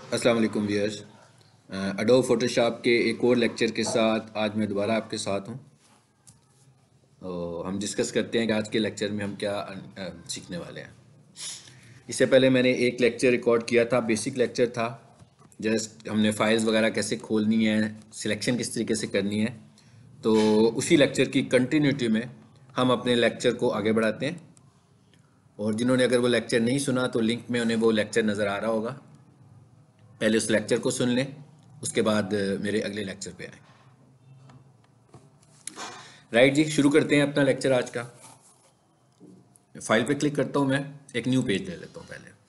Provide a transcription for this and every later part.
अस्सलाम वालेकुम viewers. Adobe Photoshop के एक और लेक्चर के साथ आज मैं दोबारा आपके साथ हूँ। और हम डिस्कस करते हैं कि आज के लेक्चर में हम क्या सीखने वाले हैं। इससे पहले मैंने एक लेक्चर रिकॉर्ड किया था, बेसिक लेक्चर था। जस्ट हमने फाइल्स वगैरह कैसे खोलनी है, सिलेक्शन किस तरीके से करनी है। तो उसी लेक्चर की कंटिन्यूटी में हम अपने लेक्चर को आगे बढ़ाते हैं। और जिन्होंने अगर वो लेक्चर नहीं सुना तो लिंक में उन्हें वो लेक्चर नज़र आ रहा होगा। पहले उस लेक्चर को सुन लें, उसके बाद मेरे अगले लेक्चर पे आए। राइट जी, शुरू करते हैं अपना लेक्चर आज का। फाइल पे क्लिक करता हूँ, मैं एक न्यू पेज ले लेता हूँ पहले।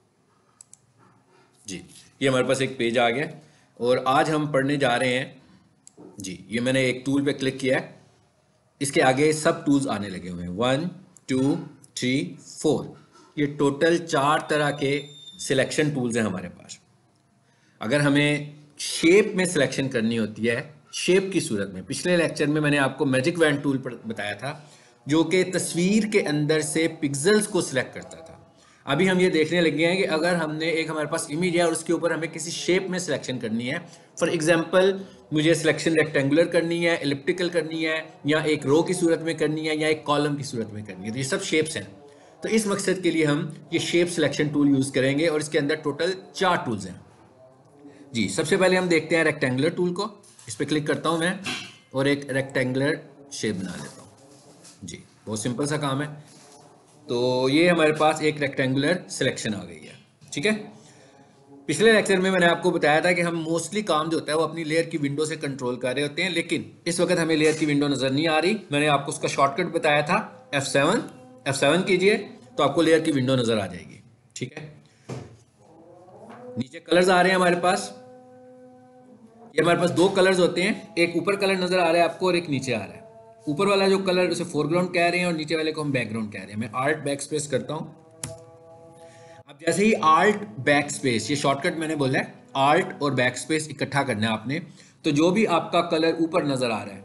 जी, ये हमारे पास एक पेज आ गया और आज हम पढ़ने जा रहे हैं। जी, ये मैंने एक टूल पे क्लिक किया है, इसके आगे सब टूल्स आने लगे हुए हैं। 1 2 3 4, ये टोटल 4 तरह के सिलेक्शन टूल्स हैं हमारे पास। अगर हमें शेप में सिलेक्शन करनी होती है, शेप की सूरत में, पिछले लेक्चर में मैंने आपको मैजिक वैन टूल पर बताया था जो कि तस्वीर के अंदर से पिक्सेल्स को सिलेक्ट करता था। अभी हम ये देखने लगे हैं कि अगर हमने एक हमारे पास इमेज है और उसके ऊपर हमें किसी शेप में सिलेक्शन करनी है, फॉर एग्जांपल मुझे सिलेक्शन रेक्टेंगुलर करनी है, एलिप्टिकल करनी है, या एक रो की सूरत में करनी है, या एक कॉलम की सूरत में करनी है, तो ये सब शेप्स हैं। तो इस मकसद के लिए हम ये शेप सिलेक्शन टूल यूज़ करेंगे और इसके अंदर टोटल 4 टूल्स हैं। जी, सबसे पहले हम देखते हैं रेक्टेंगुलर टूल को। इस पर क्लिक करता हूं मैं और एक रेक्टेंगुलर शेप बना लेता हूं। जी, बहुत सिंपल सा काम है। तो ये हमारे पास एक रेक्टेंगुलर सिलेक्शन आ गई है। ठीक है, पिछले लेक्चर में मैंने आपको बताया था कि हम मोस्टली काम जो होता है वो अपनी लेयर की विंडो से कंट्रोल कर रहे होते हैं, लेकिन इस वक्त हमें लेयर की विंडो नज़र नहीं आ रही। मैंने आपको उसका शॉर्टकट बताया था, F7 कीजिए तो आपको लेयर की विंडो नज़र आ जाएगी। ठीक है, नीचे कलर्स आ रहे हैं हमारे पास। ये हमारे पास 2 कलर्स होते हैं, एक ऊपर कलर नजर आ रहा है आपको और एक नीचे आ रहा है। ऊपर वाला जो कलर उसे फोरग्राउंड कह रहे हैं और नीचे वाले को हम बैकग्राउंड कह रहे हैं। मैं आल्ट बैकस्पेस करता हूं। अब जैसे ही आल्ट बैकस्पेस, ये शॉर्टकट मैंने बोला है, आल्ट और बैकस्पेस इकट्ठा करना है आपने, तो जो भी आपका कलर ऊपर नजर आ रहा है,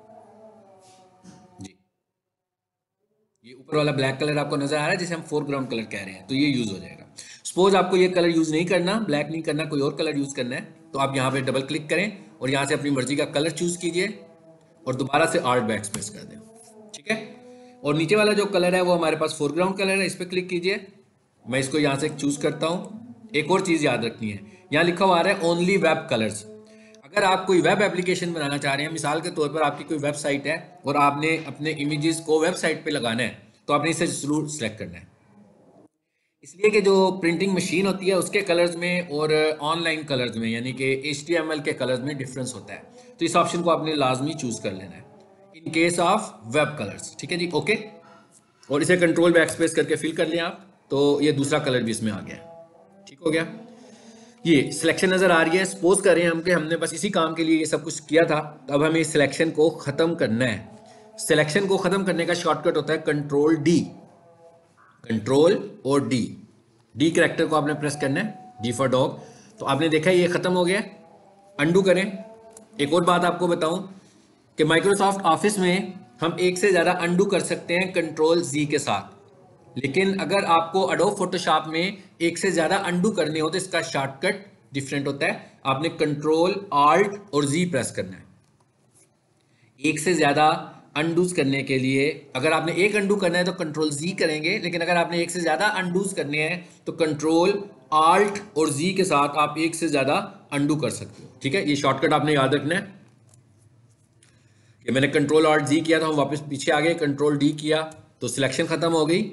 जी, ये ऊपर वाला ब्लैक कलर आपको नजर आ रहा है जिसे हम फोरग्राउंड कलर कह रहे हैं, तो ये यूज हो जाएगा। सपोज आपको ये कलर यूज नहीं करना, ब्लैक नहीं करना, कोई और कलर यूज करना है, तो आप यहाँ पे डबल क्लिक करें और यहाँ से अपनी मर्जी का कलर चूज कीजिए और दोबारा से आल्ट बैकस्पेस कर दें। ठीक है, और नीचे वाला जो कलर है वो हमारे पास फोरग्राउंड कलर है, इस पर क्लिक कीजिए। मैं इसको यहाँ से चूज करता हूँ। एक और चीज याद रखनी है, यहाँ लिखा हुआ आ रहा है ओनली वेब कलर्स। अगर आप कोई वेब एप्लीकेशन बनाना चाह रहे हैं, मिसाल के तौर पर आपकी कोई वेबसाइट है और आपने अपने इमेजेस को वेबसाइट पे लगाना है, तो आपने इसे जरूर सेलेक्ट करना है, इसलिए कि जो प्रिंटिंग मशीन होती है उसके कलर्स में और ऑनलाइन कलर्स में, यानी कि HTML के कलर्स में डिफरेंस होता है। तो इस ऑप्शन को आपने लाजमी चूज कर लेना है in case of web colours. ठीक है जी, ओके। और इसे कंट्रोल बैकस्पेस करके फिल कर लें आप, तो ये दूसरा कलर भी इसमें आ गया। ठीक हो गया, ये सिलेक्शन नजर आ रही है। सपोज करें हम कि हमने बस इसी काम के लिए ये सब कुछ किया था, अब हमें इस सिलेक्शन को खत्म करना है। सिलेक्शन को खत्म करने का शॉर्टकट होता है ctrl+D, कंट्रोल और डी कैरेक्टर को आपने प्रेस करना है, डी फॉर डॉग। तो आपने देखा ये खत्म हो गया। अंडू करें। एक और बात आपको बताऊं कि माइक्रोसॉफ्ट ऑफिस में हम एक से ज़्यादा अंडू कर सकते हैं ctrl+Z के साथ, लेकिन अगर आपको एडोब फोटोशॉप में एक से ज़्यादा अंडू करने हो तो इसका शॉर्टकट डिफरेंट होता है। आपने कंट्रोल आल्ट और जी प्रेस करना है एक से ज़्यादा अनडूज करने के लिए। अगर आपने एक अनडू करना है तो कंट्रोल-Z करेंगे, लेकिन अगर आपने एक से ज़्यादा अनडूज करने हैं तो कंट्रोल आल्ट और जी के साथ आप एक से ज़्यादा अनडू कर सकते हो। ठीक है, ये शॉर्टकट आपने याद रखना है कि मैंने कंट्रोल आल्ट जी किया तो हम वापस पीछे आ गए, कंट्रोल-D किया तो सिलेक्शन खत्म हो गई।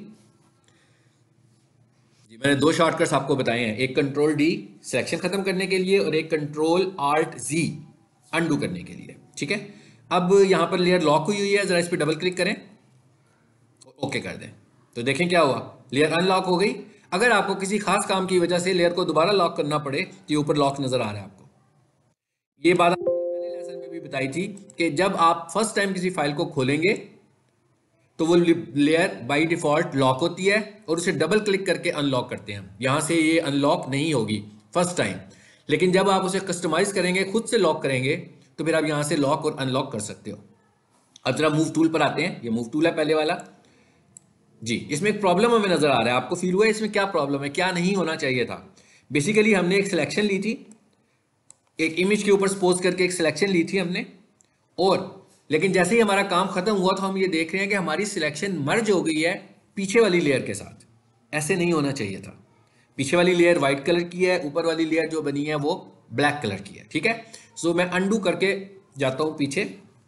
जी, मैंने 2 शॉर्टकट्स आपको बताए हैं, एक कंट्रोल-D सिलेक्शन खत्म करने के लिए और एक कंट्रोल आल्ट जी अनडू करने के लिए। ठीक है, अब यहाँ पर लेयर लॉक हुई है, जरा इस पर डबल क्लिक करें और ओके कर दें, तो देखें क्या हुआ, लेयर अनलॉक हो गई। अगर आपको किसी खास काम की वजह से लेयर को दोबारा लॉक करना पड़े तो ये ऊपर लॉक नजर आ रहा है आपको। ये बात पहले लेसन में भी बताई थी कि जब आप फर्स्ट टाइम किसी फाइल को खोलेंगे तो वो लेयर बाय डिफॉल्ट लॉक होती है और उसे डबल क्लिक करके अनलॉक करते हैं। यहां से ये अनलॉक नहीं होगी फर्स्ट टाइम, लेकिन जब आप उसे कस्टमाइज करेंगे, खुद से लॉक करेंगे, तो फिर आप यहां से लॉक और अनलॉक कर सकते हो। अब जरा मूव टूल पर आते हैं, ये मूव टूल है पहले वाला। जी, इसमें एक प्रॉब्लम हमें नजर आ रहा है, आपको फील हुआ है इसमें क्या प्रॉब्लम है, क्या नहीं होना चाहिए था। बेसिकली हमने एक सिलेक्शन ली थी, एक इमेज के ऊपर सपोज करके एक सिलेक्शन ली थी हमने, और लेकिन जैसे ही हमारा काम खत्म हुआ तो हम ये देख रहे हैं कि हमारी सिलेक्शन मर्ज हो गई है पीछे वाली लेयर के साथ। ऐसे नहीं होना चाहिए था। पीछे वाली लेयर वाइट कलर की है, ऊपर वाली लेयर जो बनी है वो ब्लैक कलर की है, ठीक है। सो मैं अंडू करके जाता हूं पीछे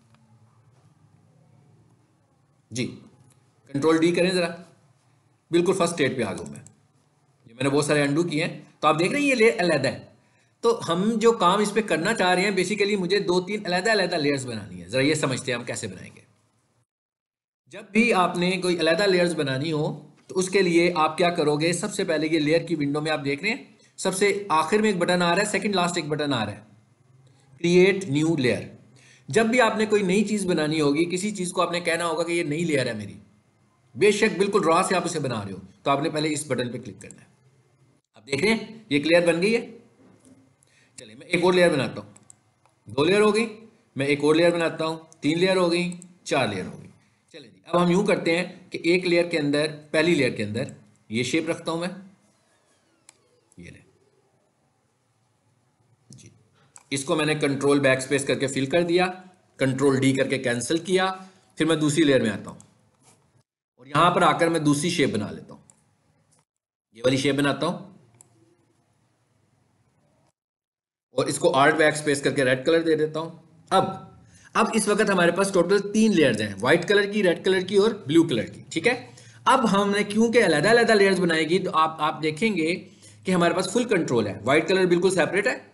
जी, ctrl+D करें जरा, बिल्कुल फर्स्ट स्टेट पे आ गया मैं। ये मैंने बहुत सारे अंडू किए हैं, तो आप देख रहे हैं ये लेयर अलग है। तो हम जो काम इस पे करना चाह रहे हैं, बेसिकली मुझे 2-3 अलग-अलग लेयर्स बनानी है। जरा ये समझते हैं हम कैसे बनाएंगे। जब भी आपने कोई अलग लेयर्स बनानी हो तो उसके लिए आप क्या करोगे, सबसे पहले ये लेयर की विंडो में आप देख रहे हैं सबसे आखिर में एक बटन आ रहा है, सेकंड लास्ट एक बटन आ रहा है, क्रिएट न्यू लेयर। जब भी आपने कोई नई चीज बनानी होगी, किसी चीज को आपने कहना होगा कि ये नई लेयर है मेरी, बेशक बिल्कुल रॉ से आप उसे बना रहे हो, तो आपने पहले इस बटन पे क्लिक करना है। आप देख रहे हैं ये लेयर बन गई है। चलिए मैं एक और लेयर बनाता हूँ, 2 लेयर हो गई। मैं एक और लेयर बनाता हूँ, 3 लेयर हो गई, 4 लेयर हो गई। चलिए जी, अब हम यूं करते हैं कि एक लेयर के अंदर, पहली लेयर के अंदर ये शेप रखता हूं मैं, ये ले जी। इसको मैंने कंट्रोल बैक स्पेस करके फिल कर दिया, ctrl+D करके कैंसिल किया। फिर मैं दूसरी लेयर में आता हूं और यहां पर आकर मैं दूसरी शेप बना लेता हूं, ये वाली शेप बनाता हूं और इसको alt बैक स्पेस करके रेड कलर दे देता हूं। अब इस वक्त हमारे पास टोटल 3 लेयर्स हैं, व्हाइट कलर की, रेड कलर की और ब्लू कलर की, ठीक है। अब हमने क्योंकि अलग अलग लेयर्स बनाएगी तो आप देखेंगे कि हमारे पास फुल कंट्रोल है। व्हाइट कलर बिल्कुल सेपरेट है,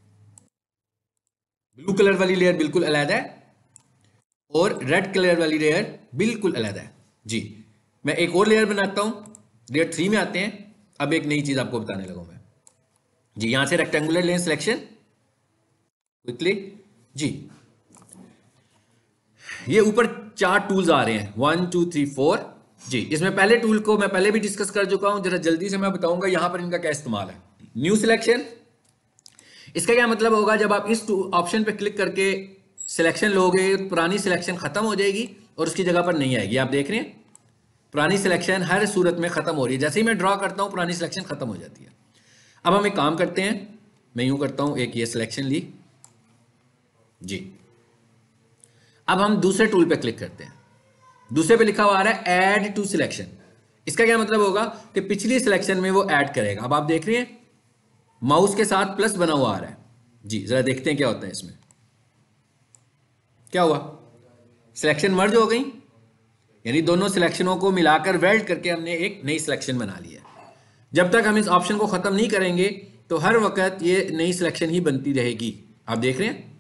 ब्लू कलर वाली लेयर बिल्कुल अलग है और रेड कलर वाली लेयर बिल्कुल अलग है जी। मैं एक और लेयर बनाता हूं, लेयर 3 में आते हैं। अब एक नई चीज आपको बताने लगा मैं जी। यहां से रेक्टेंगुलर लें सिलेक्शन क्विकली जी। ये ऊपर 4 टूल्स आ रहे हैं, 1 2 3 4 जी। इसमें पहले टूल को मैं पहले भी डिस्कस कर चुका हूं, जरा जल्दी से मैं बताऊंगा यहां पर इनका क्या इस्तेमाल है। न्यू सिलेक्शन, इसका क्या मतलब होगा, जब आप इस ऑप्शन पे क्लिक करके सिलेक्शन लोगे, पुरानी सिलेक्शन खत्म हो जाएगी और उसकी जगह पर नहीं आएगी। आप देख रहे हैं पुरानी सिलेक्शन हर सूरत में खत्म हो रही है, जैसे ही मैं ड्रॉ करता हूं पुरानी सिलेक्शन खत्म हो जाती है। अब हम एक काम करते हैं, मैं यूं करता हूं, एक ये सिलेक्शन ली जी। अब हम दूसरे टूल पे क्लिक करते हैं, दूसरे पे लिखा हुआ आ रहा है ऐड टू सिलेक्शन। इसका क्या मतलब होगा कि पिछली सिलेक्शन में वो ऐड करेगा। अब आप देख रहे हैं माउस के साथ प्लस बना हुआ आ रहा है जी। जरा देखते हैं क्या होता है इसमें। क्या हुआ, सिलेक्शन मर्ज हो गई, यानी दोनों सिलेक्शनों को मिलाकर वेल्ड करके हमने एक नई सिलेक्शन बना ली है। जब तक हम इस ऑप्शन को खत्म नहीं करेंगे तो हर वक्त ये नई सिलेक्शन ही बनती रहेगी। आप देख रहे हैं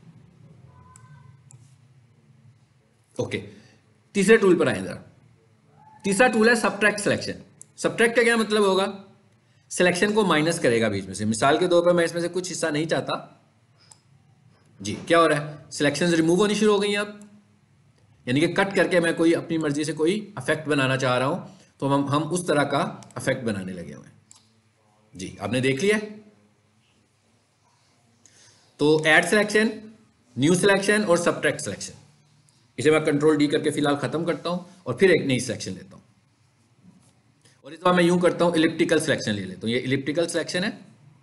ओके। तीसरे टूल पर आए जरा। तीसरा टूल है सबट्रैक्ट सिलेक्शन। सबट्रैक्ट का क्या मतलब होगा, सिलेक्शन को माइनस करेगा बीच में से। मिसाल के तौर पर मैं इसमें से कुछ हिस्सा नहीं चाहता जी, क्या हो रहा है, सिलेक्शंस रिमूव होनी शुरू हो गई हैं अब, यानी कि कट करके मैं कोई अपनी मर्जी से कोई इफेक्ट बनाना चाह रहा हूं तो हम उस तरह का इफेक्ट बनाने लगे हुए हैं जी। आपने देख लिया। तो ऐड सिलेक्शन, न्यू सिलेक्शन और सबट्रैक्ट सिलेक्शन, इसे मैं ctrl+D करके फिलहाल खत्म करता हूं और फिर एक नई सिलेक्शन लेता हूं और इस बार मैं यूं करता हूं, इलिप्टिकल सिलेक्शन ले लेता हूं। ये इलिप्टिकल सिलेक्शन है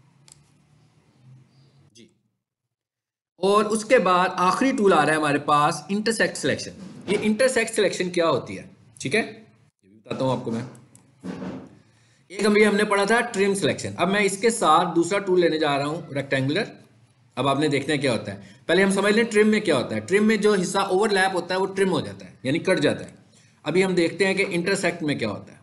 जी। और उसके बाद आखिरी टूल आ रहा है हमारे पास इंटरसेक्ट सिलेक्शन। ये इंटरसेक्ट सिलेक्शन क्या होती है, ठीक है, ये भी बताता हूं आपको मैं। एक हमने पढ़ा था ट्रिम सिलेक्शन। अब मैं इसके साथ दूसरा टूल लेने जा रहा हूं, रेक्टेंगुलर। अब आपने देखना है क्या होता है, पहले हम समझ लें ट्रिम में क्या होता है। ट्रिम में जो हिस्सा ओवरलैप होता है वो ट्रिम हो जाता है, यानी कट जाता है। अभी हम देखते हैं कि इंटरसेक्ट में क्या होता है।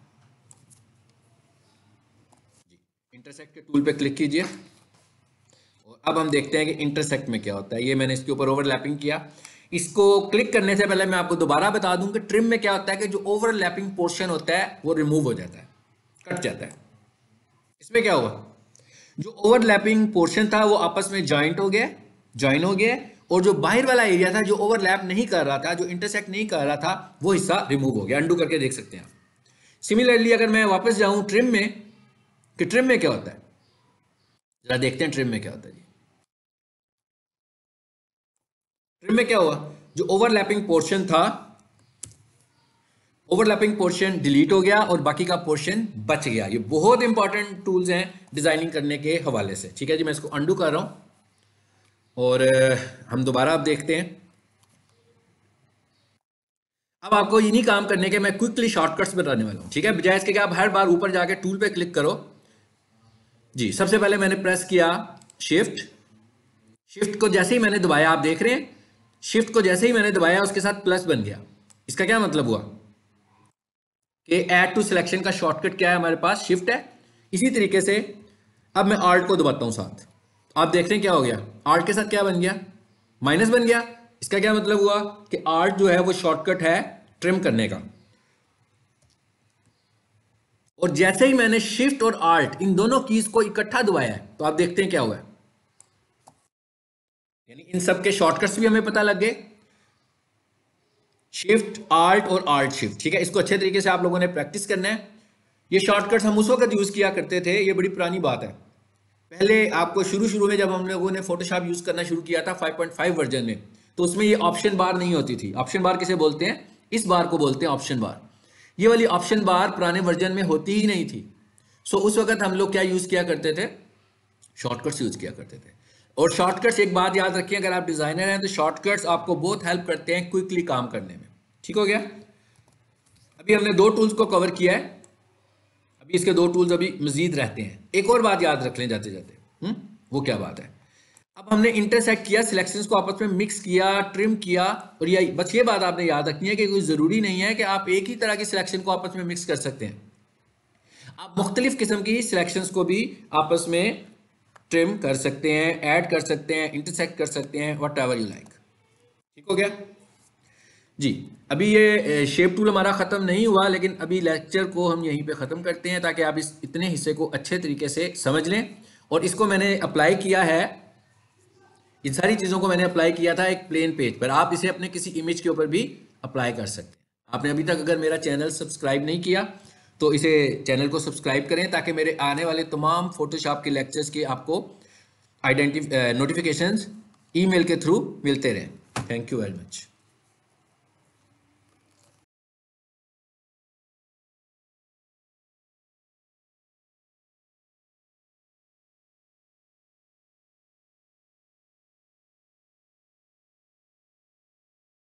इंटरसेक्ट के टूल पे क्लिक कीजिए और अब हम देखते हैं कि इंटरसेक्ट में क्या होता है। ये मैंने इसके ऊपर ओवरलैपिंग किया। इसको क्लिक करने से पहले मैं आपको दोबारा बता दूं कि ट्रिम में क्या होता है कि जो ओवरलैपिंग पोर्शन होता है वो रिमूव हो जाता है, कट जाता है। इसमें क्या हुआ, जो ओवरलैपिंग पोर्शन था वो आपस में ज्वाइन हो गया और जो बाहर वाला एरिया था जो ओवरलैप नहीं कर रहा था, जो इंटरसेक्ट नहीं कर रहा था, वो हिस्सा रिमूव हो गया। अंडू करके देख सकते हैं आप। सिमिलरली अगर मैं वापस जाऊं ट्रिम में, कि ट्रिम में क्या होता है, जरा देखते हैं ट्रिम में क्या होता है जी। ट्रिम में क्या हुआ, जो ओवरलैपिंग पोर्शन था ओवरलैपिंग पोर्शन डिलीट हो गया और बाकी का पोर्शन बच गया। ये बहुत इंपॉर्टेंट टूल्स हैं डिजाइनिंग करने के हवाले से। ठीक है जी, मैं इसको अंडू कर रहा हूं और हम दोबारा अब देखते हैं। अब आपको ये नहीं काम करने के, मैं क्विकली शॉर्टकट्स बताने वाला हूं। ठीक है, बजाय इसके कि आप हर बार ऊपर जाके टूल पे क्लिक करो। जी, सबसे पहले मैंने प्रेस किया शिफ्ट। शिफ्ट को जैसे ही मैंने दबाया, आप देख रहे हैं शिफ्ट को जैसे ही मैंने दबाया उसके साथ प्लस बन गया। इसका क्या मतलब हुआ कि ऐड टू सिलेक्शन का शॉर्टकट क्या है हमारे पास, शिफ्ट है। इसी तरीके से अब मैं आल्ट को दबाता हूं साथ, आप देख रहे हैं क्या हो गया, आल्ट के साथ क्या बन गया, माइनस बन गया। इसका क्या मतलब हुआ कि आल्ट जो है वो शॉर्टकट है ट्रिम करने का। और जैसे ही मैंने शिफ्ट और आल्ट इन दोनों कीज को इकट्ठा दबाया है तो आप देखते हैं क्या हुआ है, यानी इन सब के शॉर्टकट्स भी हमें पता लग गए, शिफ्ट आल्ट और आल्ट शिफ्ट। ठीक है, इसको अच्छे तरीके से आप लोगों ने प्रैक्टिस करना है। ये शॉर्टकट्स हम उस वक्त यूज किया करते थे, ये बड़ी पुरानी बात है। पहले आपको शुरू में जब हम लोगों ने फोटोशॉप यूज करना शुरू किया था 5.5 वर्जन में, तो उसमें ये ऑप्शन बार नहीं होती थी। ऑप्शन बार किसे बोलते हैं, इस बार को बोलते हैं ऑप्शन बार। ये वाली ऑप्शन बार पुराने वर्जन में होती ही नहीं थी। सो उस वक्त हम लोग क्या यूज किया करते थे, शॉर्टकट्स यूज किया करते थे। और शॉर्टकट्स, एक बात याद रखिए, अगर आप डिजाइनर हैं तो शॉर्टकट्स आपको बहुत हेल्प करते हैं क्विकली काम करने में। ठीक हो गया, अभी हमने दो टूल्स को कवर किया है, अभी इसके दो टूल्स अभी मजीद रहते हैं। एक और बात याद रख लें जाते जाते, वो क्या बात है, अब हमने इंटरसेक्ट किया, सिलेक्शंस को आपस में मिक्स किया, ट्रिम किया, और ये बस ये बात आपने याद रखनी है कि कोई ज़रूरी नहीं है कि आप एक ही तरह की सिलेक्शन को आपस में मिक्स कर सकते हैं। आप मुख्तलिफ किस्म की सिलेक्शंस को भी आपस में ट्रिम कर सकते हैं, ऐड कर सकते हैं, इंटरसेक्ट कर सकते हैं, वट एवर यू लाइक। ठीक हो गया जी। अभी ये शेप टूल हमारा ख़त्म नहीं हुआ, लेकिन अभी लेक्चर को हम यहीं पे ख़त्म करते हैं ताकि आप इस इतने हिस्से को अच्छे तरीके से समझ लें। और इसको मैंने अप्लाई किया है, इन सारी चीज़ों को मैंने अप्लाई किया था एक प्लेन पेज पर। आप इसे अपने किसी इमेज के ऊपर भी अप्लाई कर सकते हैं। आपने अभी तक अगर मेरा चैनल सब्सक्राइब नहीं किया तो इसे चैनल को सब्सक्राइब करें ताकि मेरे आने वाले तमाम फोटोशॉप के लेक्चर्स की आपको नोटिफिकेशंस ईमेल के थ्रू मिलते रहें। Thank you very much.